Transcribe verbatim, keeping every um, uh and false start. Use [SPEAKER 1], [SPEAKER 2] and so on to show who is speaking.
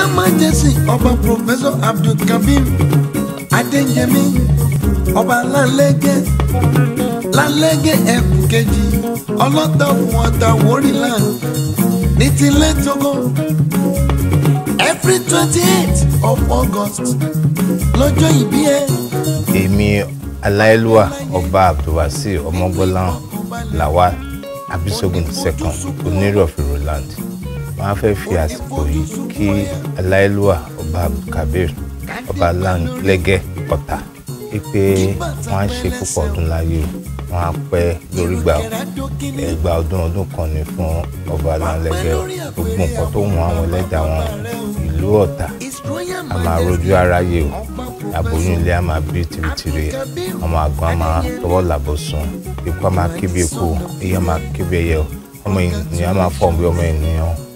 [SPEAKER 1] Majesty Ọba Professor Abdul Kabir Adéyẹmí Ọba Lálẹ́gẹ́ Lálẹ́gẹ́ ẹkùn kejì ọlọ́tà fún ọ̀tà wórìlà ní tilẹ̀ Tógó every twenty-eighth of August lọ́jọ́ ìbí ẹ.
[SPEAKER 2] Èmi Aláìlúwà Ọba Abdulwasi Ọmọgbọ́láhàn Lawal Abisogun second Onírọ̀ of Roland. Wọ́n á fẹ́ fi àsìkò yìí kí Aláìlúwà Ọba Abdulkabir Ọba Lálẹ́gẹ́ Ọ̀tà wípé wọ́n á ṣe púpọ̀ ọdún láyé o, wọ́n á pẹ́ lórí gbà ẹgbà ọdún ọdún kan ní fún Ọba Lálẹ́gẹ́. Gbogbo nǹkan tó wọ́n àwọn ẹlẹ́dàá wọn ìlú Ọ̀tà a máa rojú aráyé o, aboyún ilé a máa bí tìrìtìrì, ọmọ àgbọn a máa tọwọ́ làbọ̀ sùn, ikú a máa kébé ikú, ẹyẹ a máa kébé ẹyẹ, ọmọ ènìyàn a máa fọ̀ bí ọmọ ènìyàn.